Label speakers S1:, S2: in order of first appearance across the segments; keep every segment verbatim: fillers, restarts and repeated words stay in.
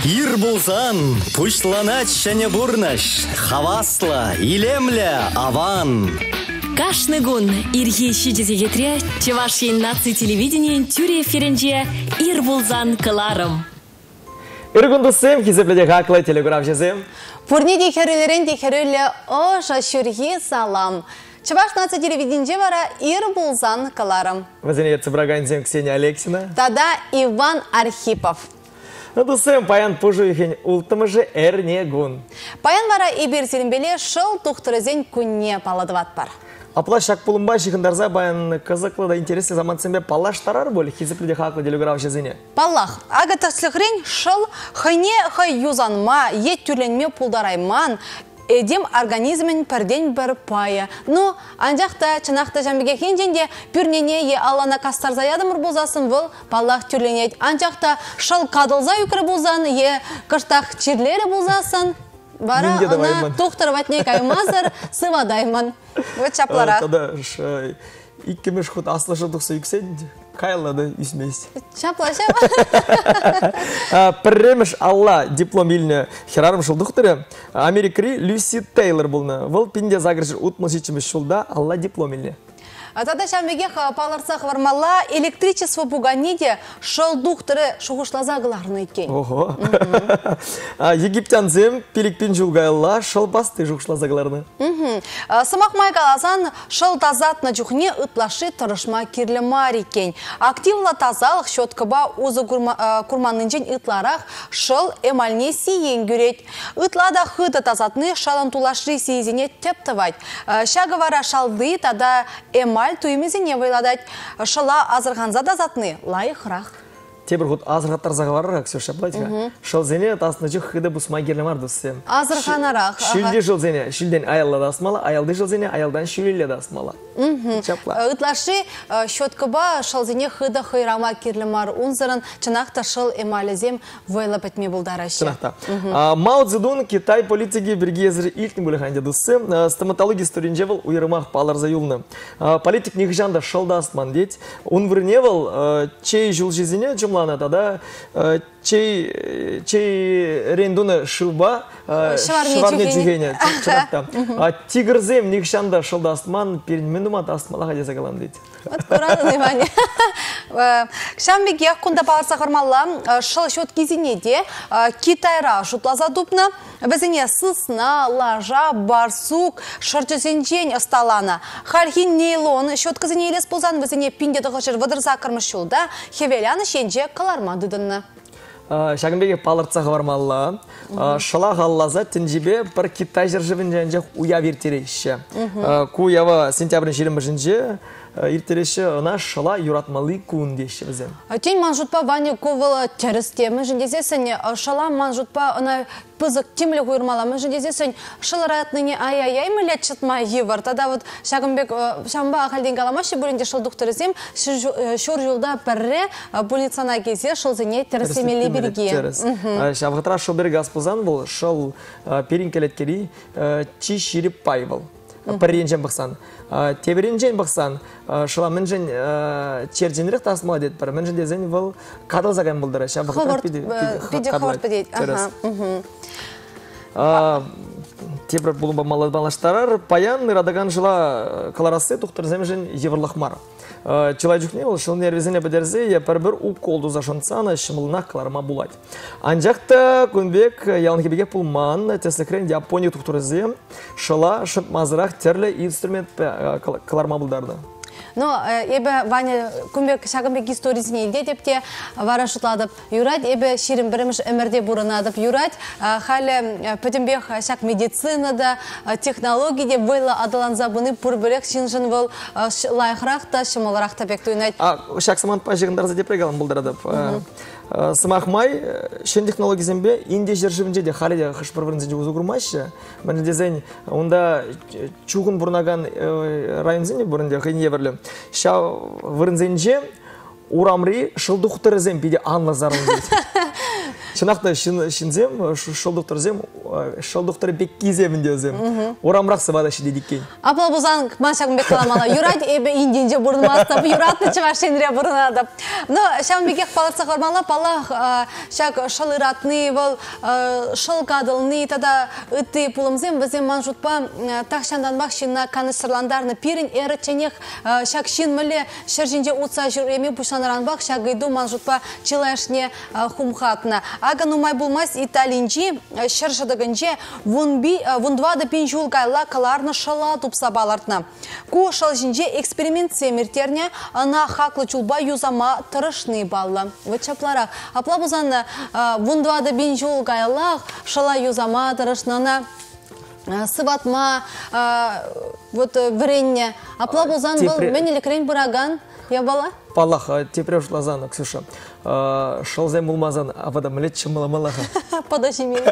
S1: Ир булсан, пушланач шәне бурнаш, хавасла, илемля, аван.
S2: Кашны гун ирхи шидезегетре Чевашин наци телевидение тюре ференже ир булзан кыларым.
S3: Иргундусым хизепледе хаклы телеграф жезем.
S4: Пурни дихерелерен дихереле о шашурхи салам. Чеваш наци телевидение вара ир булзан кыларым.
S3: Вазенет Цыбраганзем Ксения Алексина.
S4: Тада Иван Архипов.
S3: Дусым паян пужуихен ултымыжы эрне гун.
S4: Паян вара ибир сиренбеле шыл тухтырызен күнне паладыват бар.
S3: Апла шак пулымба шихындарза баян кызыклы да интересный заман сэмбе палаш тарар боль хизепледе хаклы телеграф жезене.
S4: Паллах, ага таслыхрен шыл хайне хай юзанма, ет тюрленме пулдарайман, Эдем организмен перден бір пая. Ну, анжақта, чынақта жәмбеге хенженде пүрнене е алана кастар заядымыр болзасын бұл паллах тюрленет. Анжақта шыл кадылза үкірі болзан, е кыштақ чирлері болзасын. Бара, она тоқтыр ватне каймазыр, сывадаймын. Вот чаплара.
S3: Тада иккемеш худ аслы жылдықсы юксенде. Кайлады үсмейсі.
S4: Шапла, шапла.
S3: Пірремеш алла диплом иліне херарым жылдықтыры. Америкари Люси Тейлор болны. Бұл пінде загыржыр ұтмыл жечіміз жылда алла диплом иліне.
S4: Тада шамбеге паларсақ вармалла электричество буганиде шылдуқтыры шуғышлазағыларыны екен.
S3: Ого. Египтянзем пелікпен жылғайла шыл басты шуғышлазағыларыны.
S4: Сымақ майгалазан шыл тазатны жүхне ұтлашы тұрышма керлі мар екен. Активла тазалық шоткыба өзі күрманынжен ұтларақ шыл эмальне сейен көрет. Ұтлада хыды тазатны шалын тулашы сейзіне тептівайд. Шағывара шалды тада эмаль туймезіне вайладать шыла азырғанза да затны лайықрақ.
S3: Тебір құд азырғаттар зағаварырақ, Ксюша, платика. Шыл зене тасны жүк хыды бұсмай керлемар дұсы.
S4: Азырғанарақ.
S3: Шүлде жыл зене, шүлден аялла да асмала, аялды жыл зене, аялдан шүлелі да асмала.
S4: Үтлашы шөткіба шыл зене хыды хыйрама керлемар унзырын чынақта шыл эмалізем вайлы бәтме бұлдарашы.
S3: Чынақта. Мао Цзэдун Китай политиги бірге езірі илтін бөліғанде дұсы. Стоматология студенжевіл уйрымақ паларза юлны. Политик нехжанда шылда асман дейт. Он вірневіл чей жыл жезіне тада чей рендуны шылба шыварне жүгене. Тигрзем нехшанда шылда асман перенмендумат асмалаға деза қалам дейді.
S4: Откурады наймане. Кшамбеге құнда пағарса қармалла шыл шөт кезінеде Китайра жұтлаза дұпны бізіне сысна, лажа, барсук, шырчысенчен ұсталаны. Хархин нейлон шөт қызіне елес болзан бізіне пиндеді ғышыр вадырза кірміш жолда хевеляны шенже қаларма дұдынны.
S3: Шагынбеге палыртсағы бармалла. Шыла ғаллаза тінжебе бір Китай жыржыбын жәнже уя вертерейші. Куява сентябрын жерін біржінже иртереші ұна шыла юратмалы күн дейші бізен.
S4: Тен ман жұтпа ване ковылы тәрістемі жіндезесін шыла ман жұтпа ұна пызық темлі қойырмаламы жіндезесін шылыратныне ай-ай-ай мүлет чытма евар. Тада вот Шагынбек шамба ақалден қаламашы бөлінде шылдық түрізем шор жолда бірі больницана кезе шылзыне тәрістемелі берге.
S3: Шабғытыра шыл берге аспызан бұл шыл перин келеткері чи ширіп пай бұл. Пірренжен бұқсан. Теберенжен бұқсан. Шыла мінжен чердженірік тасымала деді бір. Мінжен дезен бұл қадыл зағайын бұлдыры.
S4: Пиде ховарт бедейді.
S3: Тебір бұлымба малаштарар. Паян радаган жыла қаларасы тұқтыр зәмежен еврлық мар. Чылай жүхне ол шылын әрвезіне бәдерзе епір бір уколду зашынсаны шымылынақ қаларма бұлайды. Анжақта күнбек ялынкебеге пұлман тәсілікрен Япония тұқтырызе шыла шып мазырақ терлі инструмент қаларма бұлдарды.
S4: Но эбе Ваня күнбек Шагынбек историясіне елде депте вара шутладып юрать, эбе ширим біріміш өмірде бұрынадып юрать, халі пөтімбек шак медицинада, технологияде войла адалан забыны пұрбірек шинжын бол лайықрақта, шымылырақта бек туйнайд.
S3: Шак саман пажығындарза деп регалын бұлдарадып. Сымақмай, шен технологизембе инде жержівінде де халиде қыш бір-бірінзінде өзі құрмайшы. Мәні дезен, онда чуғын бұрнаған районзінде бұрынде қиын еверлі. Ша вырынзенже урамри шылды құтырызем биде анлазарын дейді. Шынақта шинзем, шылдықтыр зем, шылдықтыр бек кеземінде өзем. Орамрақ сывада шиде деккен.
S4: Апла бұзан маншағын бек қаламала. Юрат әбі инденже бұрынмастып, юратны чыға шенре бұрынадып. Но шағын бекек палатса қормала, пала шақ шылыратны, бұл шыл қадылны, тада үтті пұлымзем, бізем манжутпа тақшандан бақшынна каныстырландарны пирін әрі ченек шақ шин мүлі шыржинже ұтса жүреме бұшаныран бақ шақ гайду манжутпа чилашне хумхатна. Ага нумай булмас италинжи шыржыдығынже вундвады пен жул гайла каларны шала тупса балартна. Ку шалжинже эксперимент семертерне ана хаклы чулба юзама тұрышны балла. Вычапларақ. Апла бұзанны вундвады пен жул гайла шала юзама тұрышнана сыватма вот вренне. Апла бұзан был менелі крен бұраган. Я бала?
S3: Палах, тепреш лазана, Ксюша. Шалзем булмазан, а вода млет чымыла-малаха.
S4: Подожди меня.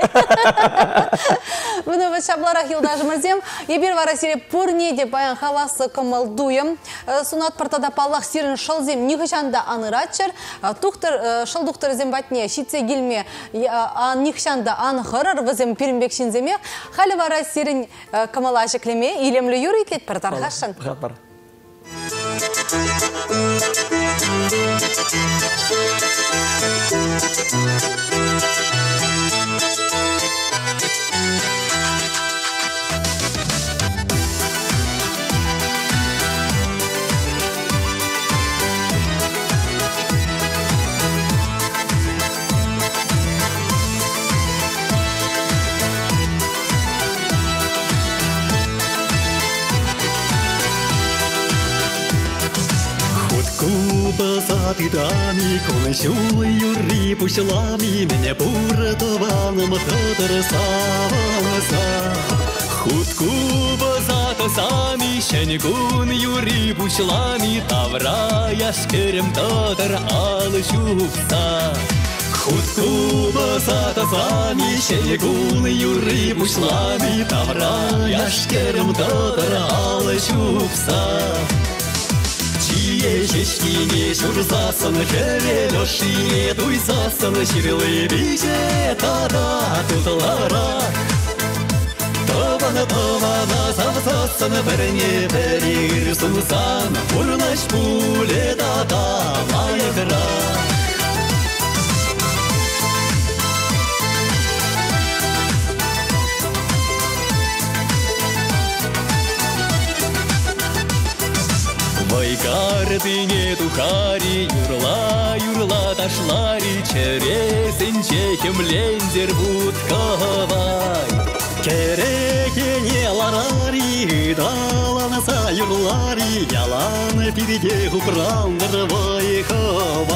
S4: Бұны біз шабларах елдажы мірзем. Ебір вара сире пұрнеде баян халасы кымылдуым. Сунат партада палах сирін шалзем нихышанда анырачыр. Шалдуқтыр зем батне шитсе гилме нихышанда анхырыр візем пирімбек шинземе. Халі вара сирін кымылашы клеме. Илемлі юр итлет партархашын.
S3: Бар.
S1: Позатыдами, кончулы юри пушлами, меня буратованым тодырсаваса. Хутку базата сами, шенегун юри пушлами, тавра яшкерем тодыр алышупса. Хутку базата сами, шенегун юри пушлами, тавра яшкерем тодыр алышупса. Ешешкине шурзасын, хевелешине туйсасын, ширлы биже тада тутылара. Тобаны-тобаны савсасын, біріне бірір сумсан, ұрнаш пуле тада лайықра. Вайгардыне тухари, юрла, юрла ташлари, чересінче кемлендер будкавай. Керекене ларари, даланаса юрлари, яланы пирде хупрандыр вайхава.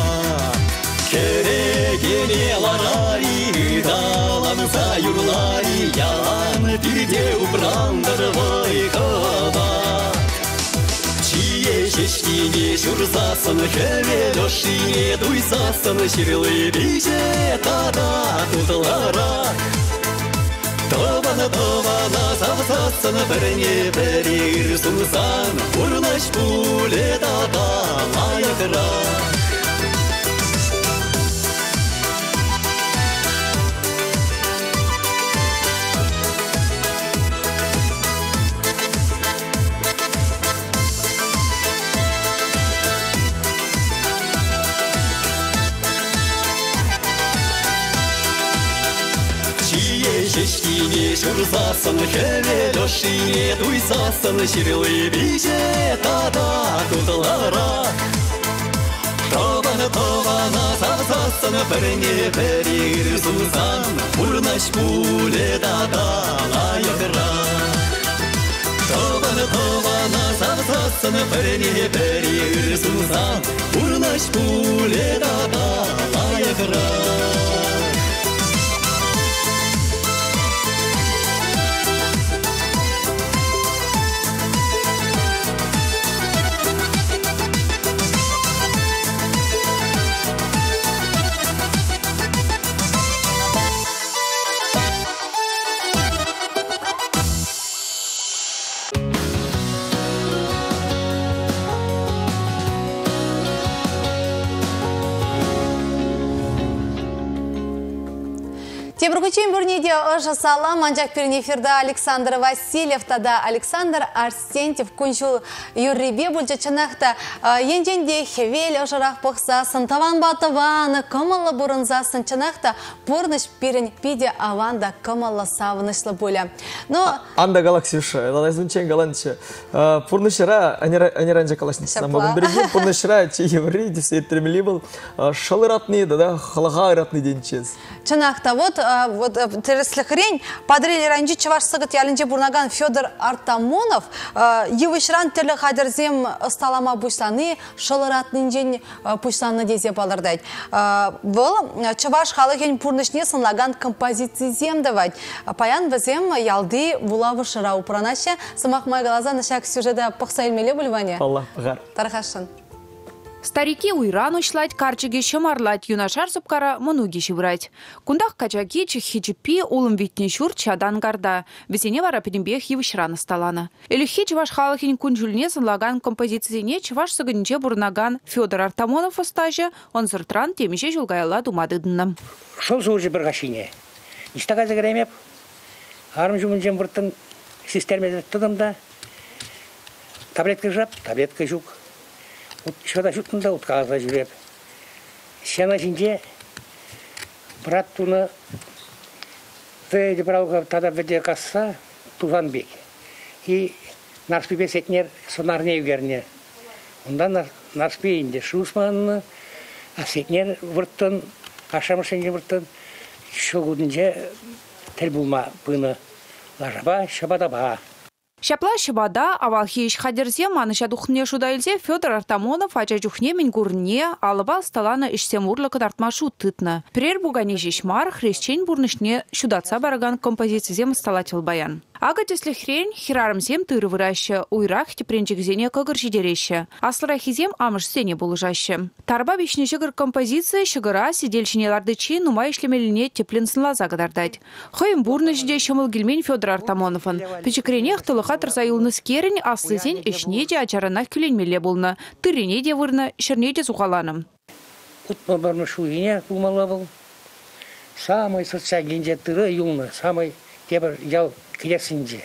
S1: Керекене ларари, даланаса юрлари, яланы пирде хупрандыр вайхава. Ешешкине шурзасын, хевелешине туйсасын, ширлы биже тада тутылара. Тобаны-тобаны савсасын, біріне бірір сумсан, ұрнаш пуле тада лайықра. Ешешкине шурзасын, хевелешине туйсасын, ширлы биже тада тутылара. Тобаны-тобаны савсасын, біріне бірір сумсан, ұрнаш пуле тада лайықра. Тобаны-тобаны савсасын, біріне бірір сумсан, ұрнаш пуле тада лайықра.
S4: Тебіргучен бірнеде ұжы салам, анжақ перін эфирда Александр Васильев, тада Александр Арсентьев күншіл юрребе бүлжі чынақта енденде хевел ұжырақ бұқса, сынтаван батываны кымылы бұрынза сынчынақта бұрныш перін пиде аванда кымылы савынышлы бөлі.
S3: Анда галаксиюша, это изучение галанча. Пурнышыра, анеранжа калашница. Могу береги пурнышыра, че еврей, десять тремли был, шалыратный, да, халага ратный день чез.
S4: Чынақта, вот, вот, терслых рень, подрели ранжи чеваш сығыт ялінже бурнаган Федор Артамонов, евышран терлі қадырзем сталама бұшланы, шалыратный день бұшланы дезе балырдайды. Бұл, чеваш халығын пурнышне сынлаган композиции зем давать. Паян візем ялды булавы шыра упранаще, сымақ майгалаза нашак сюжеда пықса елмеле бұлване.
S3: Аллах, ғар.
S4: Тархашын.
S5: Старики уйран ушлать, карчыге шымарлать, юнашар зубкара мұнуги шыбрать. Кундах качаги чихичипи улым витне шур чадан гарда. Весене вара педембех евышрана сталана. Элюхи чеваш халахин кунжульне санлаган композицияне чеваш сыгынче бурнаган Федор Артамонов остаже, он зыртран темеше жулгайла думадыдынным.
S6: Шол сужы бір ғашине. Иштаға зігіремеп, арым жұмын жем бұрттың систермеді тұдымда. Таблетка жап, таблетка жүк. Шода жұттында ұтқағыза жүреп. Сена жинде брат туны вейді бірауға тада веде қасса Тузан бек. И нарспи сетнер сонарне үгерне. Онда нарспи инде шусманны, а сетнер вұрттын, ашамышынде вұрттын, шоғудынже тел бұлма бұны лажаба, шабадаба.
S5: Шапла шабада, авалхи иш хадерзе, маныша духне шудайлзе Федор Артамонов ача жухне мингурне, алыба сталана ишсем урлы кадартмашу тытна. Прер бугане жешмар, хрещень бурнышне шудатса бараган композицизем сталатил баян. Ага теслі хрень, хирарымзем тыры выраща, уйрах тепренчикзене кагыр жидереща. Асларахизем амыш сене булыжаща. Тарба бешне жигыр композиция шигыра сидельчине лардычи нума ишлемеліне теплинсынла загадардать. Хойым бурны жиде шамыл гельмень Федор Артамоновын. Печекренех тылыха тұрзайылны скерін аслызен ешнеде ачаранах күленмеле болны. Тыренеде вырны, шернеде зухаланым.
S6: Кутма барны шуине кумала был. Самый социальный тыры юлны, самый тебір ял кілесінде.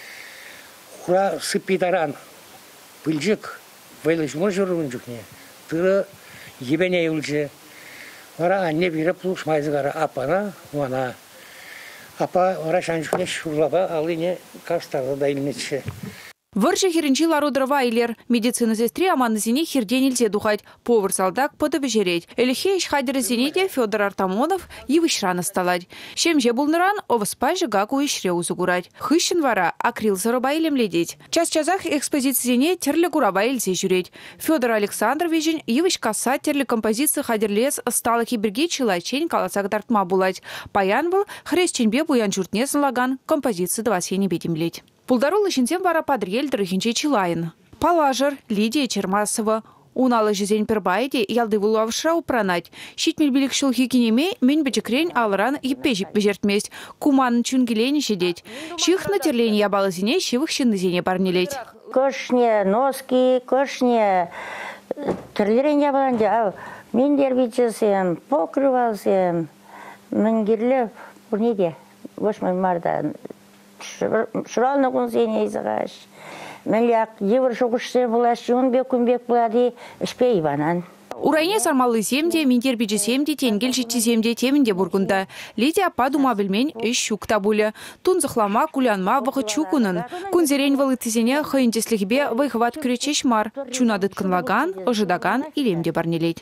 S6: Құра сыппидаран, бүлжік, вайлы жұмыр жүрігін жүкне. Тыры ебене үлже. Вара анне бірі плуш майзығара апана, уана. Апа вара шанжықне шурлаба, алыне кастарды да илметші.
S5: Выржы херенчи ларудрова илер. Медицина сестре аманызине херден илзе духать. Повар салдак подывы жереть. Элихе иш хадеры зенеде Федор Артамонов евышрана сталать. Шемже булныран овыспай жыгаку ишре узугурать. Хыщен вара акрил заруба илем ледеть. Час-часах экспозицияне терлі гураба илзе жүреть. Федор Александр вежен евыш каса терлі композиции хадерлес стала киберге чилачень каласак дартма булать. Паян был хрещенбе буян журтне залаган композиции двасени бедемлеть. Пулдару лышынсем вара подрель дрыхинче чилайын. Палажыр, Лидия Чермасова. Уналы жизнь пербайде ялды вулавшра упранать. Щитмель билик шулхи кинеме, мен бечекрень алран епежик бежертместь. Куман чунгелени сидеть. Щих на терлень ябалазине, щивых щенызине парнелеть.
S7: Кошне, носки, кошне, терлень ябаланде, мен дербичесем, покрывалсем, мен гирлев, бурнеде, восьмой марта. Шыралны күнсене изағаш. Мен яқ евір шоғышсы бұлаш, жон бек күнбек бұлады, ішпей банан.
S5: Урайне сармалы земде, миндер биджи земде, тенгел житчи земде темінде бургунда. Лидия падума білмен үш шукта бұлі. Тун зықлама, кулянма вғы чукунын. Күнзерен валы тізене хойынтеслігбе вайхват күречеш мар. Чунадыткынлаган, ожидаган илемде барнелейд.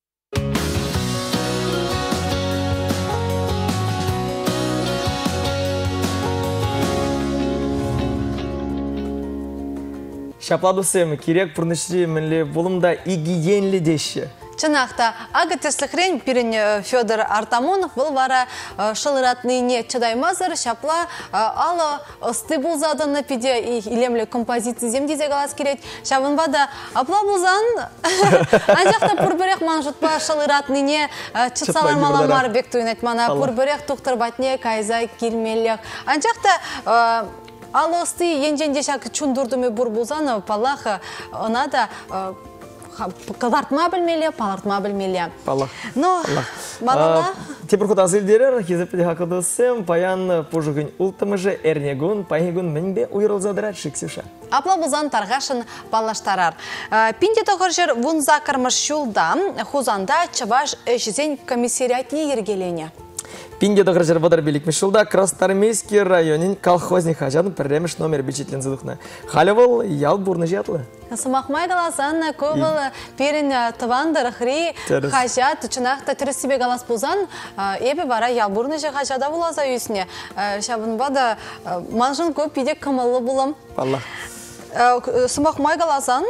S3: Шапладусем, кирек пурнышри менле болымда игиенли деші.
S4: Чынақта, ағы тірсліхрен пирен Федор Артамонов бұл вара шылыратныне чадаймазыр, шапла алы ысты бұлзадыны пиде илемлі композиции земдезе қалас керет. Шабын бада, апла бұлзан, анжақта пұрбірек ман жұтпа шылыратныне чытсалар маламар бек туын айтмана, пұрбірек тұқтыр батне кайзай келмелек. Анжақта Алосты енженде шак чундурдуме бур булзаны палаха она да кызартма білмелі, палартма білмелі.
S3: Палах.
S4: Но, балала...
S3: Тепір құт азылдерер, кезіпті хақыдысым, паян пұжығын ұлтымыжы әрнегін, пайығын мінбе ұйырылзадырат шықсыша.
S4: Апла бұзан тарғашын балаштарар. Пинде тоғыр жер вұнза қармыш шулда, хузанда чаваш әшізен комиссариатіне ергелене.
S3: Пинде тоғыр жер бұдар белікмеш жылда Красноармейский районын колхозник хажадын пірреміш номер бечетлен зыдықны. Халевал ял бұрны жетлі.
S4: Сымақмай қаласан көбіл перін тывандар хри хажат, чынақта түрі себе қалас бұзан, ебі бара ял бұрны же хажада бұлаза үйсіне. Шабын бада манжын көп пиде кымылы бұлым.
S3: Аллах.
S4: Сымақмай қаласан,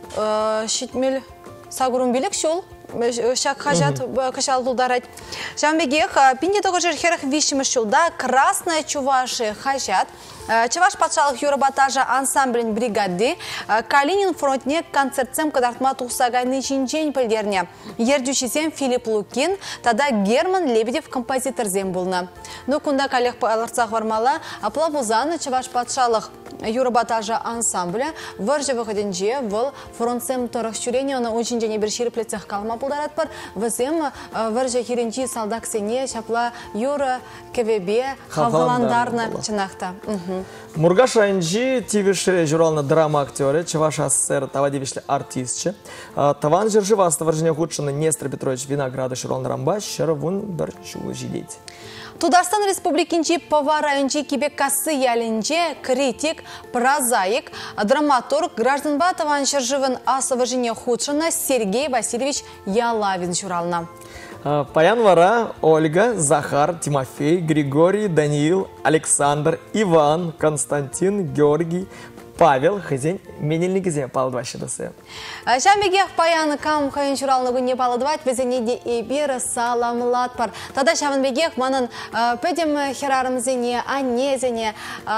S4: шетмел сағырын білік шол. Шак хажат кашал дударать. Жамбегех пинде того же херах вишимы шулда красная чуваши хажат. Чаваш патшалық юрабатажа ансамблін бригады Калинин фронтне концертсем кадартма тухсагайны жинжен пілдерне. Ердюшизем Филипп Лукин, тада Герман Лебедев композиторзем болна. Но кунда калех аларцах вармала, апла бузаны чаваш патшалық юрабатажа ансамбля варжа выходенже выл фронтсем торахчурение на очень жене бір ширплецех калма пулдарат бар. Вызем варжа хиренчи салдаксене шапла юра кевебе хаваландарна чынақта.
S3: Мургаш айнжи тивишре журнална драма актеры, чаваш ассер тава девишле артистче. Таван жержи васта варжине худшины Нестор Петрович Винограда журнална рамба, щера вун бір шулы жидеть.
S4: Тударстан республикинчи поварайынчи кибе касы ялинче критик, прозаик, драматург гражданба таван жерживын асова жине худшына Сергей Васильевич Ялавин журнална.
S3: Паян вара Ольга, Захар, Тимофей, Григорий, Даниил, Александр, Иван, Константин, Георгий, Павел, хозяин менельник зе палдващи дасы.
S4: Шамбегех паян кам хайын журалны не палдвать, везенеде эбир саламлат пар. Тада шамбегех манын педем херарым зене, ане зене,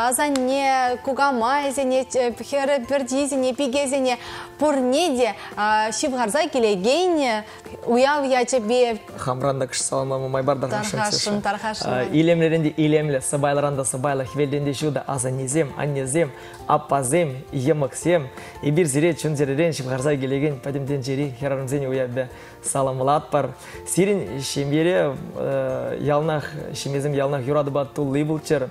S4: зане кугамай зене, хер берди зене, пиге зене, пурнеде, шивгарзай келегейне, уяв я тебе...
S3: Хамранда кыш саламамы майбар
S4: Тархашын, тархашын.
S3: Илемлерінде илемле, сабайларанда сабайла, хвелденде жуда азанезем, аннезем, апазем, емықсем, и бір зире чүн зеререн шымғарзай келеген падемден жері херарымзен уяббе саламылат бар. Сирин шембере ялнах, шемезім ялнах юрады батту лейбулчер,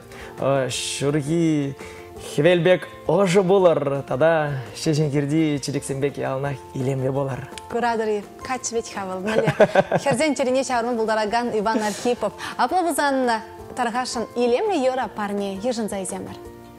S3: шурги хвелбек ожы болар, тада шешен керді чирексенбек ялнах илемле болар.
S4: Курадыры, кач ведь хавал, херзен черене чармы булдараган Иван Архипов. Аплабузан тархашын илемле юра парне ежін зайземір.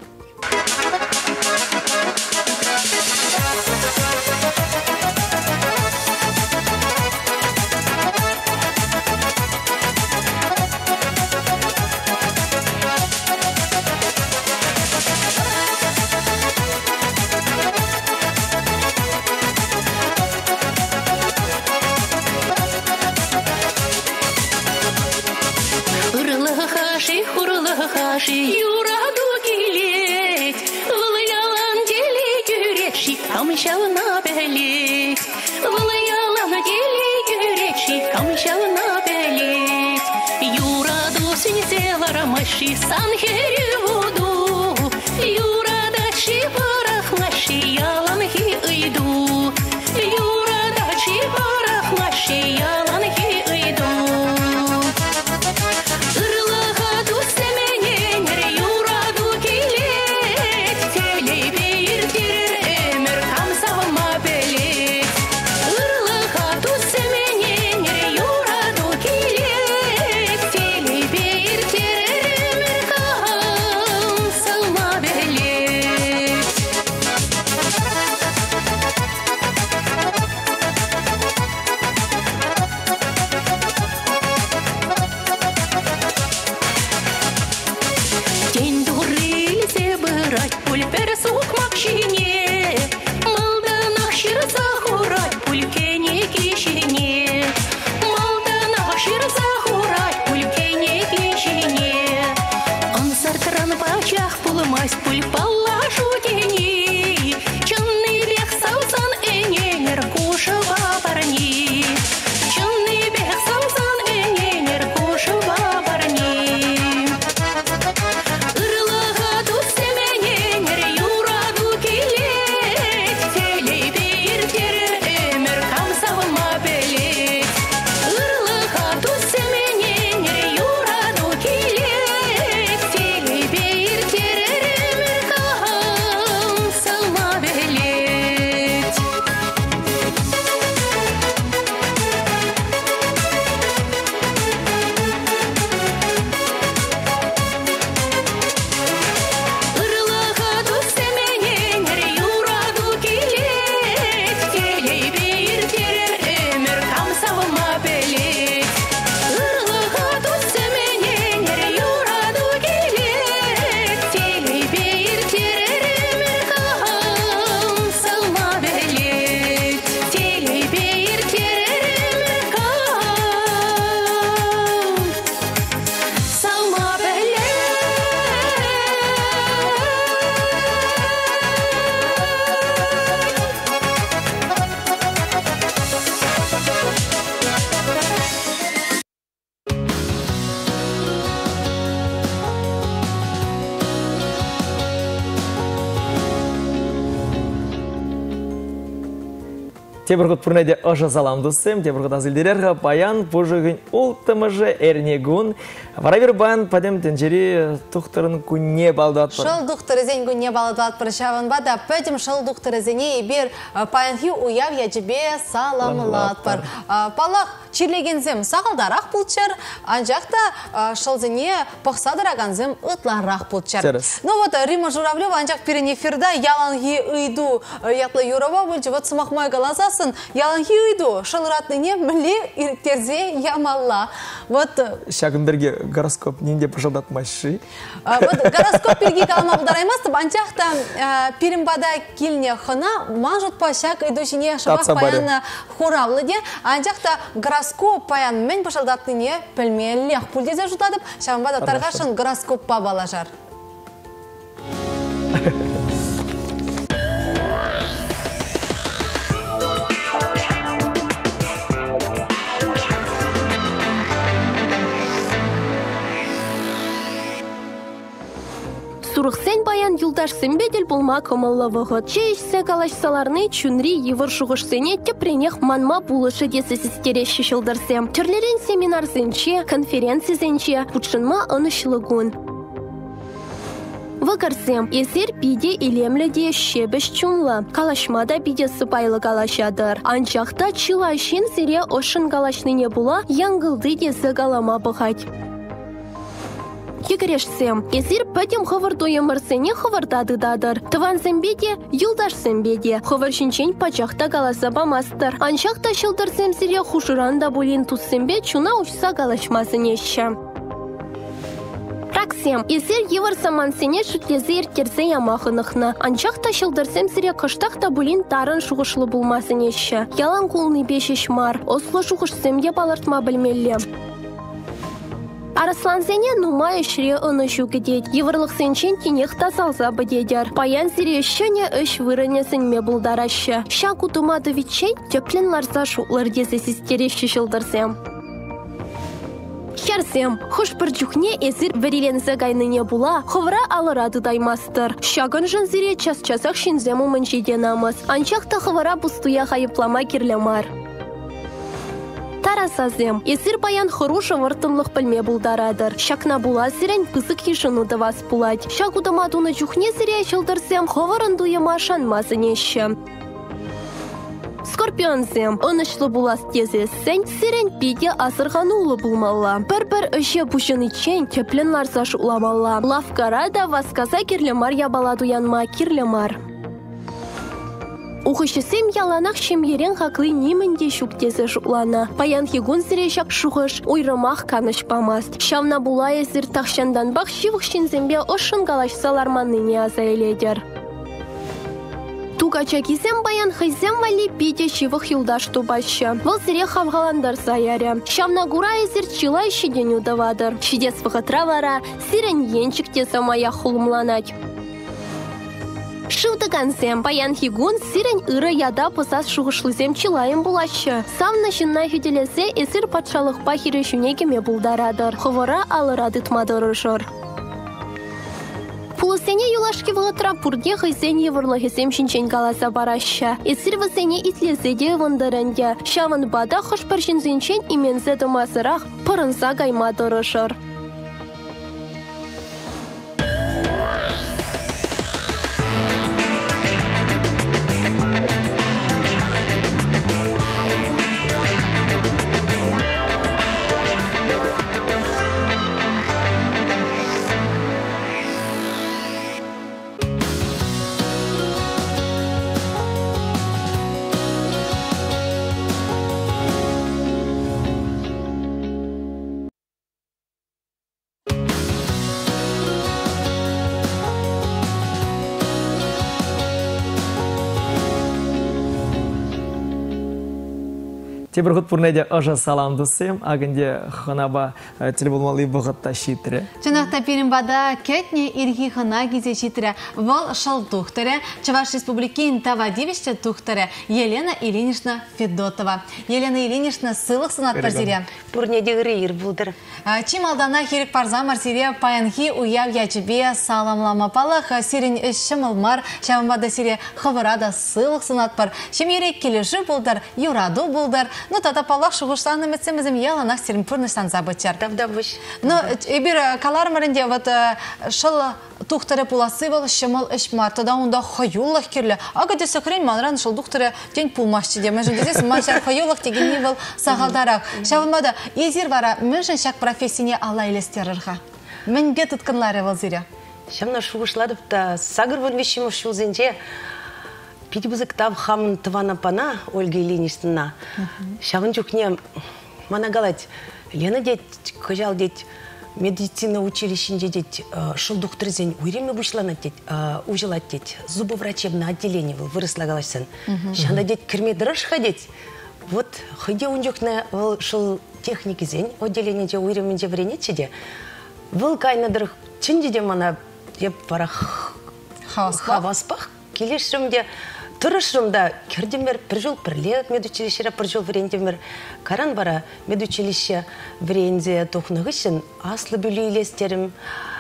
S8: Урылығы қаши, урылығы қаши, юраду келет, вылыялан деле күретші, камышауына бәлет, вылыялан деле күретші, камышауына бәлет, юраду сүнсе варамаши, сан хері воду, юрадачи барахмаши, ялан хи ыйду, юрадачи барахмаши, ялан хи ыйду. Эмер
S3: Тебіргіт пұрнайде ұжы заламдысым, тебіргіт азылдерерға баян бұжығын ұлтымыжы әрнегін. Варавер баян падем тенжері тұқтырын күнне балдат бар.
S4: Шыл тұқтырызен күнне балдат бар шавын бада, пәдім шыл тұқтырызене ебер паянхи уяв яжібе саламылат бар. Палақ чирлегензім сағалдарақ бұлтшар, анжақта шылзіне пақсадырағанзім ұтларақ бұлтшар. Ну вот Рима Журавлева анжақ перен эфирда яланхи ұйду ятлы юрова бүлчі, вот сымақмай қаласасын, яланхи ұйду шылратныне мүлі иртерзе ямалла. Вот
S3: Шағын берге гороскоп ненде пұжалдат майшы.
S4: Вот гороскоп берге қалама бұдараймасты, анжақта перімбада келіне қына, маңжыт пашақ үйдушіне шабақ паяны хоравлы де, анжақта гороскоп паян мен пұжалдатныне пілмелі құлдезе жұтадып, шағынбада тарғашын гороскоп па балажар.
S9: Сурықсен баян юлдашсын бедел болма комаллавығы. Чейшсе калашсаларны чүнри евір шуғышсене тепренех манма булышы десі сестереші шылдырсем. Түрлерен семинар зенче, конференция зенче, пучынма анышлығын. Вăкărсем, эсер пиде илемледе шебеш чунла. Калашмада пиде сыпайлы калашадыр. Анчақта чылайшин сире ошын калашныне була, яңғылды десі калама бұғать. Егерешсем, эсер пәдем хывырду емірсене хывырдады дадыр. Тывансем беде, юлдашсем беде. Хывыршинчен пачақта каласа бамастыр. Анчақта шылдырсем сире хушыранда болин туссембе чуна учса калашмасын ешші. Раксем, эсер евір самансене шүтлезе ертерсе ямақынықны. Анчақта шылдырсем сире қыштақта бұлін тарын шуғышлы болмасын ешші. Ялан қолны бешеш мар, ослы шуғышсем де балыртма білмелі. Арыслансене нума ешре ыны жүгідет. Евірлық сенчен тенех тазалза бідедер. Паян сире шыне үш вырынесінме бұлдарашы. Ша кутумады витчен теплен ларза шуқлар десе сестереші шылдырсем. Херсем, хуш бір жүхне эсір вәрилензі гайныне була, хывра алырады даймастыр. Шагын жын зире час-часақ шинзему мінжеденамыз. Анчақта хывра бұстуя хайыплама керлемар. Тарасазем, эсір баян хороша вартынлық пілме бұлдарадыр. Шакна була сирен пызык ешіну давас пулать. Шак удамадуны жүхне сире шылдырсем, хывырын дуема шанмазын еші. Скорпионзем, онышлы булас тезессен, сирен пиде асырғанулы булмалла. Бір-бір үші бұшын ичен теплен ларзаш уламалла. Лавкара да васказа керлемар ябаладу янма керлемар. Ухышысем яланақ шемерен хақлы немінде шуктезі жулана. Паян хигун зірешак шуғыш, ойрымақ каныш памаст. Шавна була езір тақшандан бақ шивық шинзембе ошын галашсаларманы не аза еледер. Тугача кизем баян хайзем вали пиде шивық юлдаш тубашы. Выл зіре хавғаландар заяре. Шавна гура езір чилай шиден удавадыр. Шидес вғытра вара, сирен енчікте самая хулымланать. Шылдыгансем, паян хигун сирен ыры яда пысас шуғышлызем чилайым булашы. Савна жынна хүделесе эсір патшалық пахире шүнегеме булдарадыр. Хывыра алырады тмадыры жыр. Пулысене юлашки вғытра пурде ғызен евырлығызем шинчен каласа барашы. Эсір высене итлезеде вындырынде. Шавын бада хош бір жінзенчен имензе дымасырақ пырынса гаймадыры жыр.
S3: Тебір ғыт бұрнайда ұжа салам дұсым, ағынде қанаба телеболмалы бұғытта шитірі.
S4: Чынақта перімбада кетне ирги хана гизе шитірі вал шал тухтыры, Чуваш Республикин Тавадивиште тухтыры Елена Ильинична Федотова. Елена Ильинична сылық сынат парзире.
S10: Бұрнедегі рейір бұлдыр.
S4: Чим алдана херек парза марсире паянхи уяв ячебе саламламапалық сирен шымылмар шавымбада сире хавырада сылық сынат пар. Чим ерек келеші бұлдар, юраду бұлдар. Ну, тата палақ шуғыштаны мәтсемізім яланақ сирен пұрныштан забытчар.
S10: Давдавыш.
S4: Ну, ебір калармарынде вот шыл тухтары пуласы бол шымыл ішмар. Тада онда хайуллах керлі. Ага десе крен манран шыл тухтары ден пулмашчы де. Мәжін десес маншар хайуллах дегені бол сағалдарақ. Шавымада езір бара мүншін шак профессияне алла елестерірға. Мінге тұткынлары бол зире.
S10: Шамна шуғышладып та сағыр вон вешімі шулзенде Петибузык тав хамын тывана пана Ольга Ильинична. Шавын жүхне мана галать. Лена дед, кажал дед, медицина училищенде дед, шыл доктор-зень уйреме вышлана дед, ужелат дед, зубоврачебное отделение был, выросла галачсан. Шанда дед кірме дырыш ходить. Вот, ходе он жүхне шыл техники зень, отделение де уйреме де вренече де. Выл кайна дырых, чын деде мана, еп парах хаваспах, келешімде, Тұрышымда кердемер бір жол бірлек медучилищера бір жол врендемер. Каран бара медучилище вренде тоқнығышын аслы бүлі елестерім.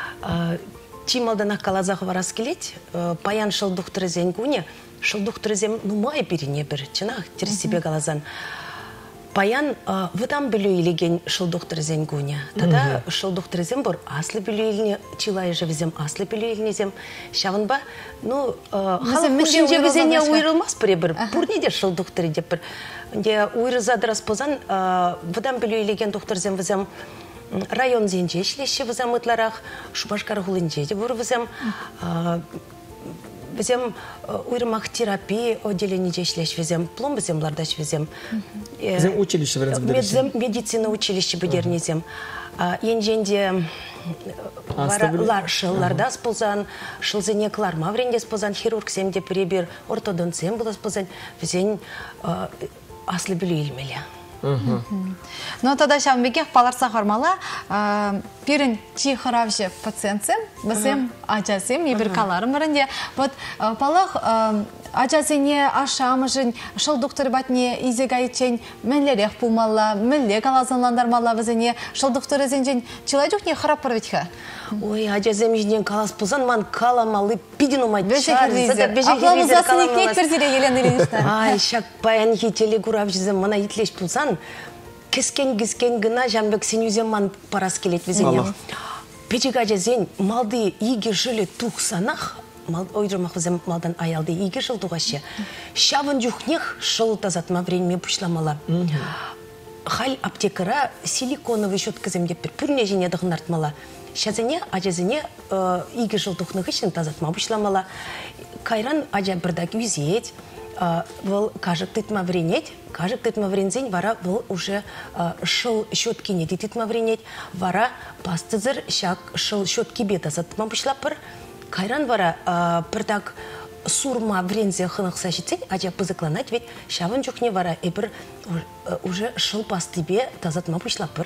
S10: Чималдан аққалазағы варас келет, паян шыл доқтыры зен көне, шыл доқтыры зен нумай беріне бір, чынақ терс себе қалазан. Паян выдам бүлі елеген шыл доқтыры зен көне. Тада шыл доқтыры зен бұр аслы бүлі еліне чилай жавызем, аслы бүлі елінезем. Шавын ба, ну, халық ұшын жавызене уйрылмас бірі бір. Бұрнеде шыл доқтыры деп бір. Уйрызады распозан, выдам бүлі елеген доқтыр зен візем район зенже ішлеші візем ұтларақ, Шубашкар ғылынже де бұр візем. Візем уйрымақ терапия отделение ішлеш візем, плом візем лардаш візем.
S3: Візем училище візем
S10: Візем медицина училище бідернезем. Енженде лар шылларда спозан, шылзене кларма вренде спозан, хирург семде прибір, ортодонт сем было спозан, візен аслы білі елмелі.
S4: Но тогда сейчас в бегах паларса хармала, пирен чихаравши пациентсем, басем ачасем, ебер каларым варенде. Вот палах ачасене ашамышын, шыл доктор батне изегайчен, менлерех пулмалла, менле калазанландармалла вазене, шыл доктор зенжен, человек не харап парвитха.
S10: Ой, ачасем жден калас пузан, ман каламалы пидину мачар.
S4: Аплавызасын икнет перзире Елена Ильинична.
S10: Ай, шак паянхи телегуравшизем, мана итлеш пулсан, кескен-кескен гына жамбек сенюзем ман парас келет везене. Печек ачасен малды иге жылы тухсанах, ойдырмақ візем малдан аялды иге жыл туғашы. Шавын жүхнех шыл тазатма време пұшламала. Хал аптекара силиконовый щеткізем деп бір пүрне жене дұғын артмала. Шазыне, ажазыне иге жыл тұхнығы үшін тазатма пұшламала. Кайран ажа бірдак үзет, бұл кажық тытма вренет, кажық тытма врензен, вара бұл уже шыл щеткине тытма вренет, вара пастызыр шак шыл щетки бета тазатма пұшлапыр. Кайран вара бірдак сурма врензе хынықса жетсен, ажа пызыкланат, ведь шавын жүхне вара эбір уже шыл пастыбе тазатма пұшлапыр.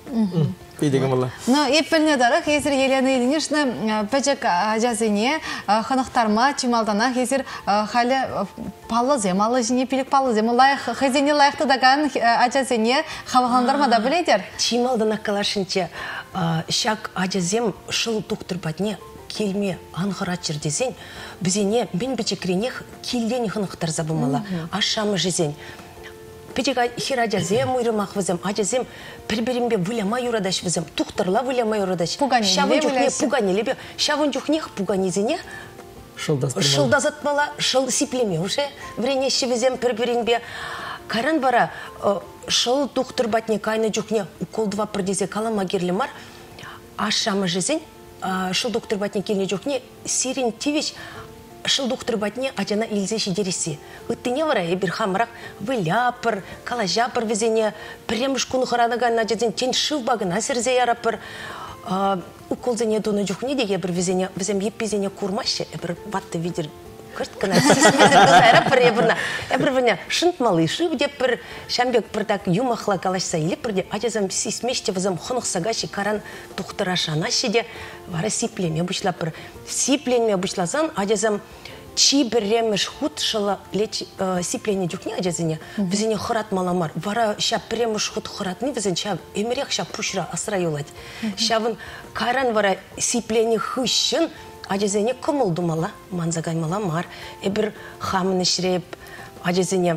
S4: Ну, еппеліне дарық, езір Елена Ильинична пәчек ажазыне хынықтарма чималдана езір халі палы зем, алы жіне пилік палы зем, хазене лайықты даган ажазыне хавахандарма да біледер?
S10: Чималдана калашынче шак ажазем шыл доктор батне келме аңғырачыр десен, бізене мен бечекренех келден хынықтар забымала, ашамы жезен. Печега хиражазем, уйрымақ візем, ажазем, бір-бірімбе вылама юрадаш візем, тұқтырла вылама юрадаш. Пуганелебе, шавын жүхнех пуганезене, шылдазатмала, шыл сиплеме уже, вренеші візем бір-бірімбе. Каран бара, шыл тұқтыр батне кайны жүхне, укол два продезе калама герлемар, ашамы жезен, шыл доктор батне келіне жүхне, сирен тивич, шыл доктор батне ажана илзеші дересі. Үттіне вара ебір хамырақ выляпыр, калажапыр везене, премш күн ғыраныған ажаден тен шыл бағын асырзе ярапыр. Укол зене доны жүхне деге бір везене, везем еппезене курмашы, ебір батты видер Кырткана сисмезер кызайра бір ебірна. Ебірвіне шынт малышы деп бір шамбек бір так юмахла калашса или бірде ажазам сисмеште візім хынық сагаши каран тұқтырашанашы де вара сиплеме бұшлап бір сипленме бұшласан ажазам чи біремеш худ шыла леч сиплене дюкне ажазыне візіне хырат маламар вара ша біремеш худ хыратны візін ша эмерек ша пушра асра юлать шавын каран вара сиплене хыщын ажазыне кымыл думала манзагай маламар эбір хамыны шреп ажазыне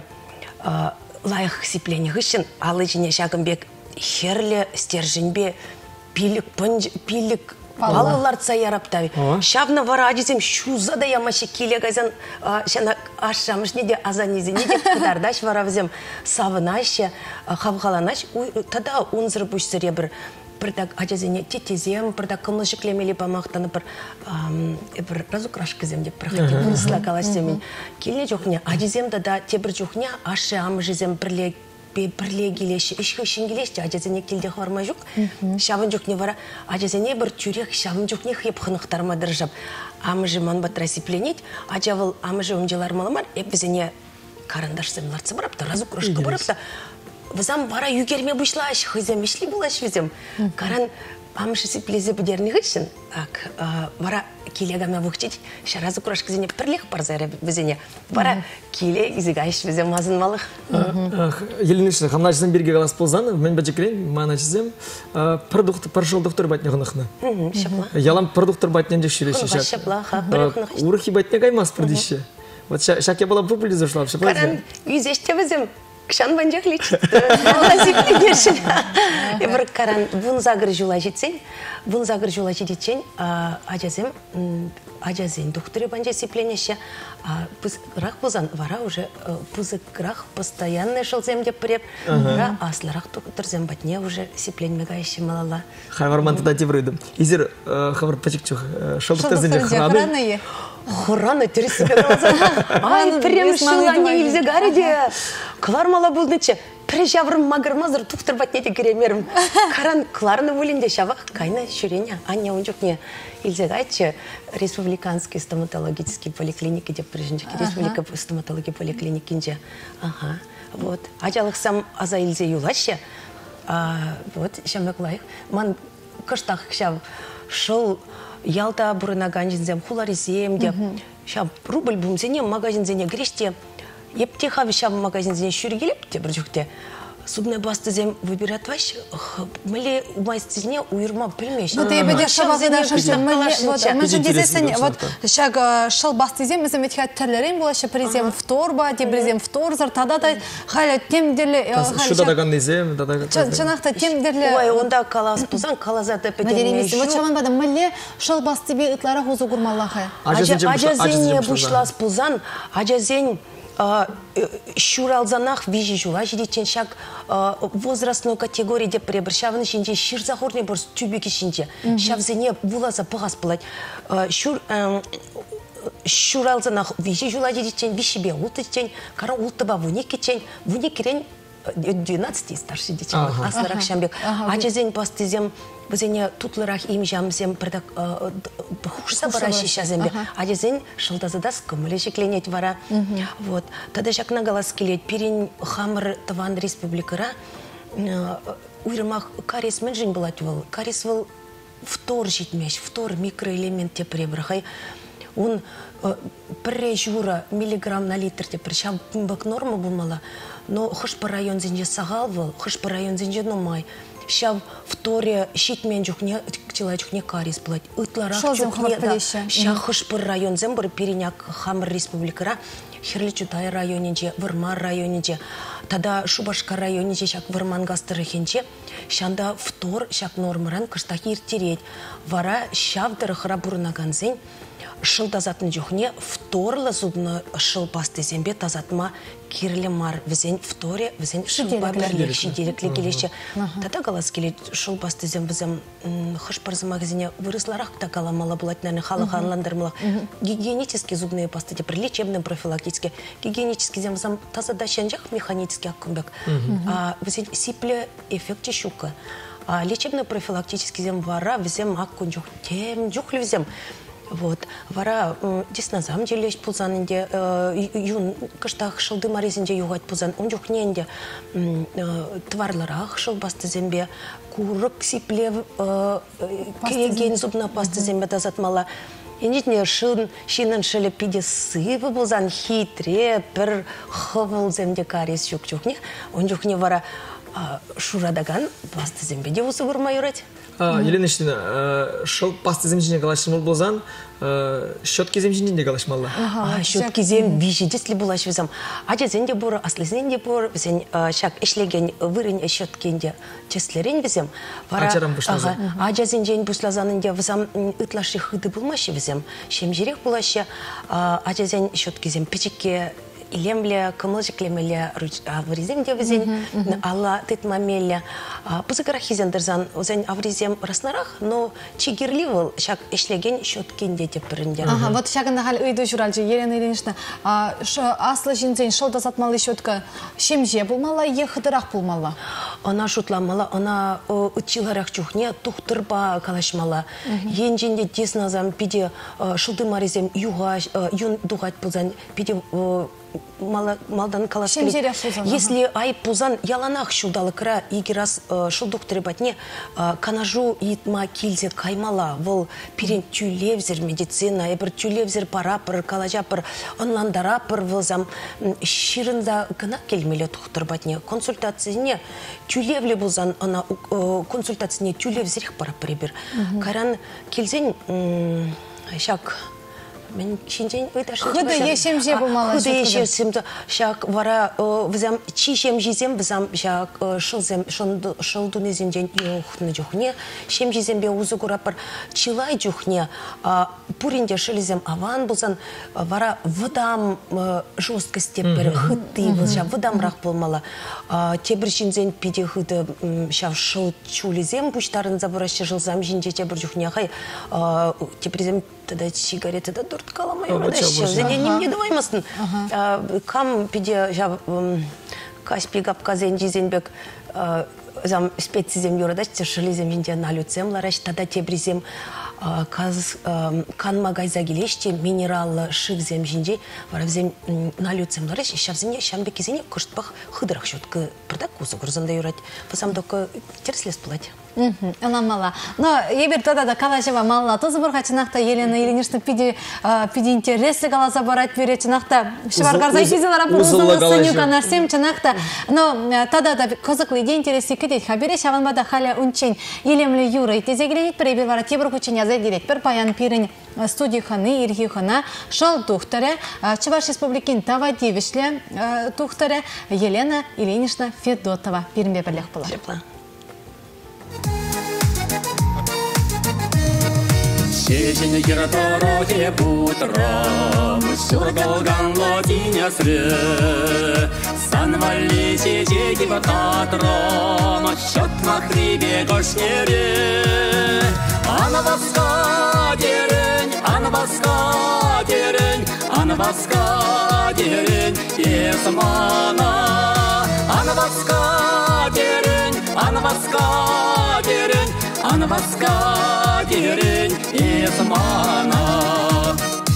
S10: лайық сиплене хыщын алычыне шагымбек херле стерженбе пилік пилік балалар цаяраптави. Шавна вара ажизем шуза да ямаши килегазан шана ашамыш неде азанизе неде кудардаш вара взем савынаше хавгаланаш тада унзыр бушсыр ебір бір так ажизене тетезем бір так кымылжыклемели памақтаны бір бір разукраш кізем деп бір хатеп вынысла калашсемен келе жоқне ажизем да тебір жоқне ашы амыжизем бірле бірле келеші, ішкі үшін келеші, ажазене келде қварма жоқ. Шабын жоқ не бара, ажазене бір түрек, шабын жоқ не хеп қынықтарма дыржап. Амыжы манбатра сипленет, ажавыл амыжы өмжелар маламар, еп бізіне карандаш сымларцы барапты, разу кружка барапты. Візам бара югерме бұшлаш, хызем ішлі болаш візем. Каран амыжы сиплезе бұдерні ғытшын, бара келегаме бұқтет, шаразу кружка зене пірлех барзайры бізіне. Бара келе изігайш візем мазын малық.
S3: Еленеші, қамнашызын берге қалас болзаны, мен бәжекірен, мағанашызым, пір доктор бәтіне ғынықны.
S10: Шапла.
S3: Ялам пір доктор бәтінен жүк шүреші.
S10: Шапла, ха,
S3: урықи бәтіне қаймас пірдейші. Вот шаке бала бұпылі зашылап, шапла.
S10: Каран, юзеште візем. Кшан банжақ лечит. Молодосипли гершін. Бір каран вун загыр жула жетсен, вун загыр жула жетсен, ажазем, ажазен докторы банжа сипленеше, пызырақ бұзан, вара уже пызырақ постоянный шылзем деп біреп, вара асларақ тұрзем батне уже сипленмега еші малала.
S3: Хайварман туда теврыдым. Изер хавар пачекчух, шылдықтарзенде храны.
S10: Хураны түрі себе қалазан. Ай, прям шыла не илзе гариде. Клармала болдынче. Пірі жаврым мағырмазыр тұқтыр батнеде керемерім. Каран кларны вөлінде шавақ кайна шүрене. Аня он жоқ не илзе гайче республиканский стоматологический поликлиники деп біржінче. Республика стоматология поликлиникинже. Ага. Вот. Ажалықсам аза илзе юлаще. Вот. Шамек лайық. Ман кыштақ шав шыл Ялта бұрына ганжынзем, хуларизем деп, шаб рубль бұмзене магазинзене греште, епте хави шаб магазинзене шүргелеп те бір жүкте. Судный бастызем выбирать ваш, мали умайстызне уйырма білмеш.
S4: Вот и беде шабазыда шашты, мәжін дезесін, вот шаг шыл бастызем, мәзім етхат тәрлерен болашы, президем вторба, де президем вторзыр, тада да халі темдерлі...
S3: Шуда да ганнезем, да да...
S4: Чанақта темдерлі...
S10: Ой, онда калас тұзан, калазаты пәтемеш.
S4: Вот шаман бады, мәлі шыл бастыбе ұтлара хозу күрмаллақы.
S10: Ажазене бұшлас бұзан, ажазен... Шуралзанах вижи жула жидечен шак возрастной категории деп пребір шавны шинже шир захорный борс тюбеки шинже шавзене булаза пығас бұлать шуралзанах вижи жула жидечен вишибе ултычен кара ултыба вуне кечен вуне керен двенадцать и старше дечен асларак шамбек ажазен пастызем Бізіне тутлырақ им жамзем бірдік хушса бара шишазембе. Ажазен шылдазыдас көмілі жекленет вара. Вот. Тада жақна қалас келет. Перен хамыр таван республикара уйрымақ каресмен жын болат ол. Карес ол втор жетмеш, втор микроэлемент те пребірғай. Он пірре жура миллиграмм на литр те причам бак норма болмала. Но хыш по район зенже сағал был, хыш по район зенже номай. Шав вторе щитмен жүхне тила жүхне карис плать. Ытларак жүхне да. Шахыш бір район зембір переняк хамыр республикара. Херличутай районенже, Вырмар районенже. Тада Шубашка районенже шак Вырман гастырыхенже. Шанда втор шак нормыран кыштах ертерет. Вара шавдыры хыра бұрынаганзен. Шыл тазатын жүхне вторлы зубны шыл басты зембе тазатма кирлі мар візен вторе візен шылба бірлік шиделіклі келеші. Тада қалас келет шыл басты зем візем хыш парзы магазине вырысларақ та каламала бұлатынаны халық анландырмылық. Гигиенический зубные пасты деп лечебный профилактический. Гигиенический зем візем тазада шенжақ механический аккумбек. Візен сипле эффекте щука. Лечебный профилактический зем вара візем аккун жүх тем жүхлі візем. Вот. Вара здесь на самом деле есть пузан, где юн каштах шалды маризинде югать пузан. Он жухненде тварларах шалбасты зембе, курок сиплев кеген зубна пасты зембе дазатмала. И нет не шин шинан шеле пиде сывы пузан хитре пер хавул земде карис юк жухне. Он жухне вара шурадаган пасты зембе де усы вырмаюрать.
S3: Елена Ильинична, шел пасты земжине галашмал бозан, щетки земжине галашмалла.
S10: Щетки зем вижи, если была швезам. А же зенде бор, асли зенде бор, зен шак эшлеген вырень щеткинде, чеслерень везем.
S3: Ачарам бушлаза.
S10: А же зенжень бушлазанынде везам ытлаши хыды булмаши везем. Шем жирек булаще, а же зен щетки зем печике. Илемле, кымылжык лемеле авризем девзен, алла тетмамеле. Пузыгарах хизендерзан, озен авризем раснарах, но чигирливал, шак эшлеген щеткин дети пырынде.
S4: Ага, вот шагында хал үйді жүралжы, Елена Ильинична, аслы жинзен шолда сатмалы щетка шемже булмала, ехыдырақ булмала?
S10: Она шутламала, она училарах чухне, тухтырба калашмала. Енженде тесназам пиде шылды маризем юга, юн дугать пузан, пиде малдан калашкали. Если ай пузан яланах шудалы кра, иги раз шудук требатне, канажу итма кильзе каймала, вол перен тюлевзер медицина, ебір тюлевзер парапыр, калажапыр, онландарапыр, вылзам ширында гына келмеле тухтырбатне. Консультацияне тюлевле булзан, она консультацияне тюлевзерих парапыр ебір. Каран кильзен шак мен шинжен өйташын
S4: Хыды ешемже булмала.
S10: Хыды ешемде шак вара візам чишем жезем візам шак шылзем шылдуны земден юхны жухне шем жезембе узы курапыр чилай жухне пуринде шылзем аван булсан вара выдам жесткости бір хыты вылжа выдамрақ болмала тебір шинзен пиде хыды шав шыл чулизем буштарын забырашы жылзам жинже тебір жухне хай тебірзем тогда сигареты да дурт каламай урадаща. Зене не даваймасын. Кам пиде жа каспи гапка зенжи зенбек зам специзем юрадаща шылизем жинде налюцем лараш тогда тебризем каз канма гайза келеште минераллы шивзем жинде варавзем налюцем лараш шавзене шамбеки зене кыштпах хыдырах щетка продак кусу грузанда юрать. Пасам только терслес плать.
S4: Мала. Но ебір тогда да калашева мала. Тозы бұрға чынақта Елена Ильинична пиде интересі қаласа барат бере чынақта. Шываргарзай физилара бұрызылы сынюка нарсем чынақта. Но тогда да козықлы иде интересі кедет. Хабере шаванбада халя унчен елемлі юры. Тезе келенет бір ебір бара тебір күчен язай келет. Бір паян пирін студии ханы, ирхи хана, шал тухтаре, Чуваш республикин Тавадивишле тухтаре Елена Ильинична Федотова. Пирінбе бірлех бұла.
S1: Сечень гератороте бутром, сюрдолган латиня сре, санвали сечеки бататром, счет на хлебе гошнере. Ана баска дерень, ана баска дерень, ана баска дерень, есмана. Ана баска дерень, ана баска дерень, ана баска дерень, есмана.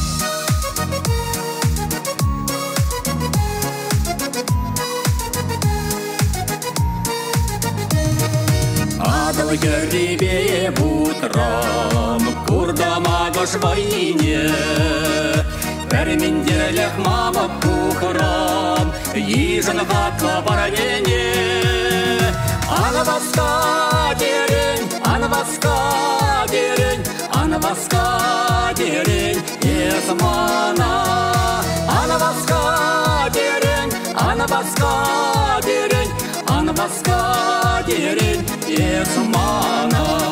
S1: Адал герибе бутрам, курдама гош войне, Перминдерлях мама пухрам, ежен гатла баранене. Ана баска дерень, ана баска дерень, ана баска дерень, есмана. Ана баска дерень, ана баска дерень, ана баска дерень, есмана.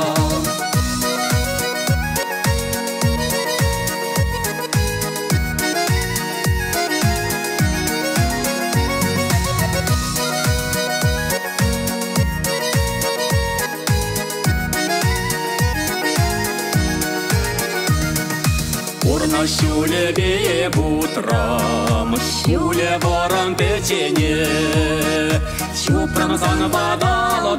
S1: Урна щуле бее бутрам, щуле ворон печенье, Чупрам сан водало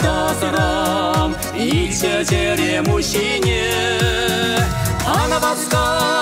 S1: досрам, и все чере мужчине. Ана баска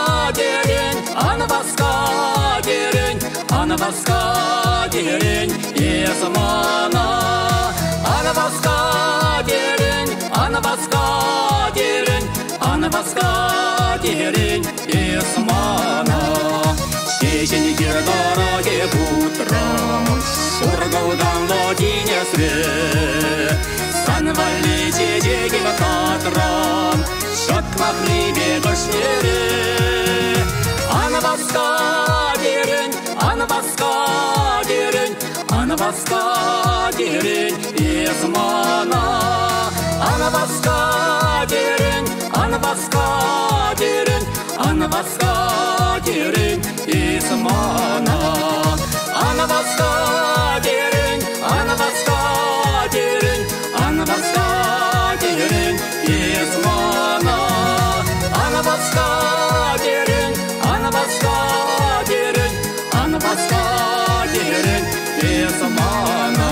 S1: басқа дерен есмана. Ана басқа дерен, ана басқа дерен, ана басқа дерен есмана. Шешен егер дороге утром, сургаудан лодине свет. Санвали чечеге катрам, шатмахли бегошнере. Ана басқа дерен, ана басқа дерен, ана басқа дерен есмана. Ана басқа дерен, ана басқа дерен, ана басқа дерен есмана. Ана басқа дерен, ана басқа дерен, ана басқа дерен есмана. Ана басқа дерен, ана басқа дерен, ана басқа дерен есмана.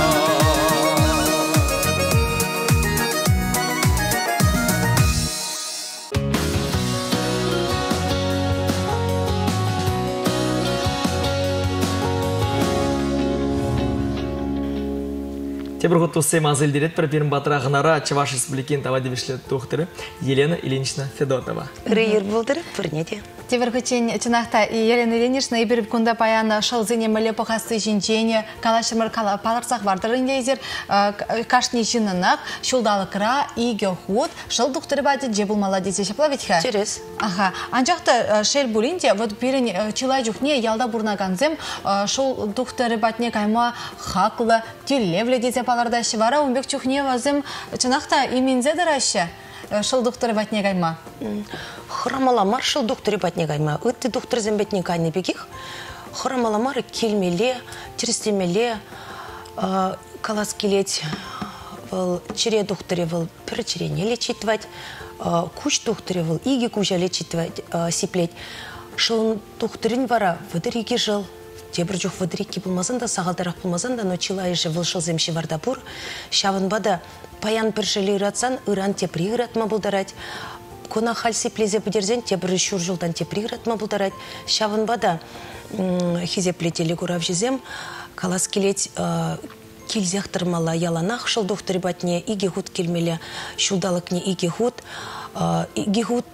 S3: Тебір ғытту сем азыл дерет бір бірін батырағынара Чуваш Республикин тавадевишлі докторы Елена Ильинична Федотова.
S10: Рейер болдыр, бірнеде.
S4: Тебір күтен чынақта Елена Ильинична ебір күнді паяны шылзыне мүлі пұқасты жинчені калашымыр паларсақ вардырын дейзер кашни жинынақ шулдалы кыра иге худ шыл докторы бады жебылмала дейзе шапла ветха?
S10: Через.
S4: Ага. Анжақта шел булинде, вот бірін чилай жүхне ялда бурнаганзем шул докторы батне кайма хақлы тюлевлі дейзе паларда шывара умбек жүхне вазым чынақта имензе дырашы. Шыл докторы батне кайма?
S10: Храмаламар шыл докторы батне кайма. Үтті доктор зәмбетне кайны беких. Храмаламар келмеле, терестемеле, калас келет, чире докторы выл пір чирене лечитвать, куш докторы выл иге кужа лечитвать, сиплет. Шыл докторын вара вадыриге жыл. Тебір жоқ вадырикки болмазын да, сағалдарақ болмазын да, но чилай же выл шыл земші варда бұр. Шавын бада паян бір жылы ыратсан, ыран тепри ыратма бұлдарать. Кона хальси плезе бұдерзен, тебірі шур жылдан тепри ыратма бұлдарать. Шавын бада хизе плетелі көрав жезем, калас келет келзяқтырмала яланақ шыл доқтыры батне иге худ келмелі шулдалықне иге худ. Иге худ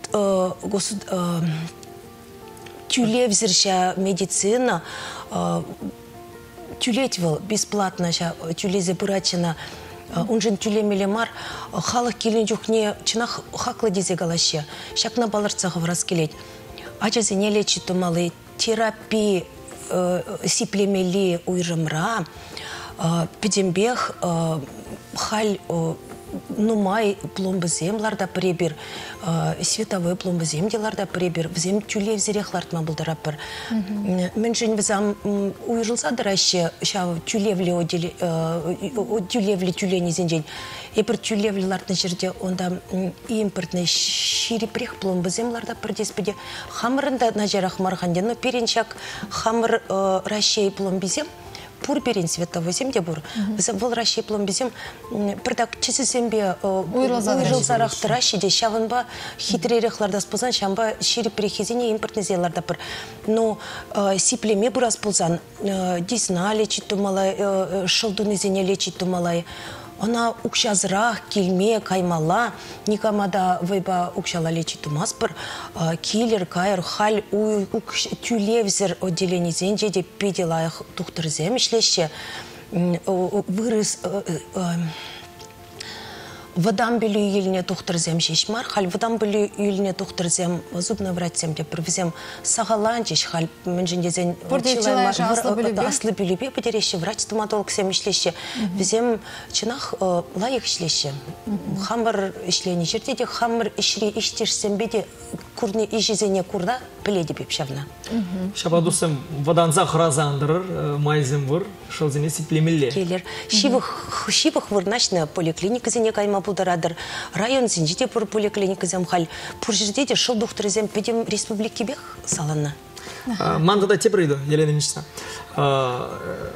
S10: тюлевзірша медицина, тюлетвел бесплатно, тюлезе бұрачына, он жын тюлемелі мар, халық келен жүхне чынақ хақлы дезе галаще, шақна баларцағы враз келет. Ачазе не лечит умалы, терапии сиплемели уйрымра, педембех, халь, нумай пломбыземларда пребір, световой пломбыземделарда пребір, взем тюле взерехлартма бұлдарапыр. Мен жын візам уйрылса дыраще, шау тюлевлі тюлені зенжен. Епір тюлевлі лартын жерде, онда импортный ширипрех пломбыземларда бірдеспеде. Хамырында нажарах марғанде, но перенчак хамыр ращей пломбизем, пур берен световой земде бур. Біз бұл раши пломбезем бірдак чесесембе уйрылзарақ тыраши де шавынба хитререхларда спозан, шамба шири перехезіне импортный зеларда бір. Но сиплеме бұрас болзан, десна лечит тумалай, шылдуны зене лечит тумалай. Она укшазрах, кильме, каймала, никамада вайба укшала лечит тумаспыр, киллер, кайр, халь, уй, укш, тюлевзер отделение зенже, де педелаях тухтыр земешлеще, вырыс, Вадам білі үйіліне тұқтырзем жешмар, хал вадам білі үйіліне тұқтырзем зубны вратсем деп бірвізем сағалан жеш, хал мен жіндезен аслы білі бе бідереші врач стоматолог сем ішлеші, візем чынақ лайық ішлеші. Хамыр ішлені жерде де хамыр ішіре іштешсем беде күрне ижезене күрда біледі беп шавна.
S3: Шабадусым ваданза қыразандырыр, майзым выр, шылзене сиплемелі.
S10: Келер. Шивық вырнашны поликлиника зене кайма бұлдарадыр. Район зенжеде бұр поликлиника зем хал. Бұр жерде де шыл доқтыры зем педем республики бек саланна.
S3: Мандада тепірейді, Елена Ильинична.